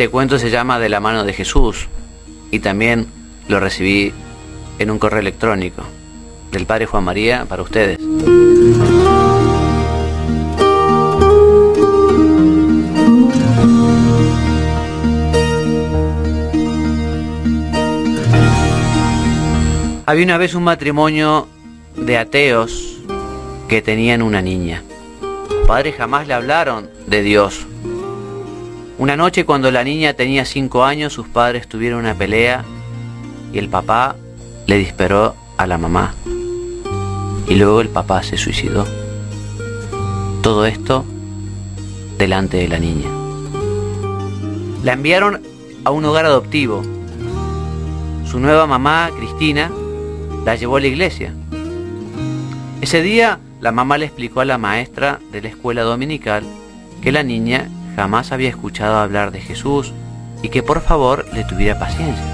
Este cuento se llama De la mano de Jesús y también lo recibí en un correo electrónico del Padre Juan María para ustedes. Había una vez un matrimonio de ateos que tenían una niña. Los padres jamás le hablaron de Dios. Una noche, cuando la niña tenía 5 años, sus padres tuvieron una pelea y el papá le disparó a la mamá. Y luego el papá se suicidó. Todo esto delante de la niña. La enviaron a un hogar adoptivo. Su nueva mamá, Cristina, la llevó a la iglesia. Ese día, la mamá le explicó a la maestra de la escuela dominical que la niña jamás había escuchado hablar de Jesús y que por favor le tuviera paciencia.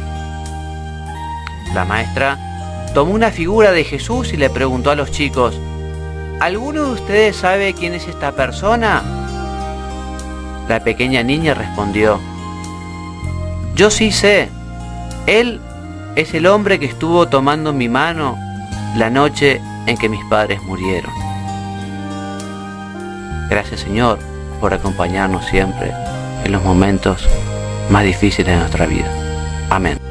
La maestra tomó una figura de Jesús y le preguntó a los chicos: ¿alguno de ustedes sabe quién es esta persona? La pequeña niña respondió: yo sí sé, él es el hombre que estuvo tomando mi mano la noche en que mis padres murieron. Gracias, Señor, por acompañarnos siempre en los momentos más difíciles de nuestra vida. Amén.